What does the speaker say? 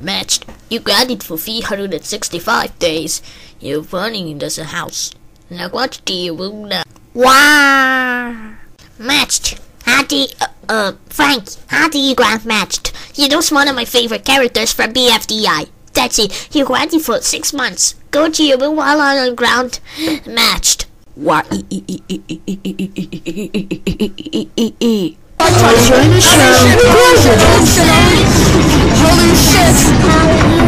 Matched. You grinded for 365 days. You're running into the house. Now what do you do now? Wow. Matched. Frank, how do you grind matched? You're just one of my favorite characters from BFDI. That's it. You grinded for 6 months. Go to your room while on the ground. Matched. What? Join the show. Holy shit!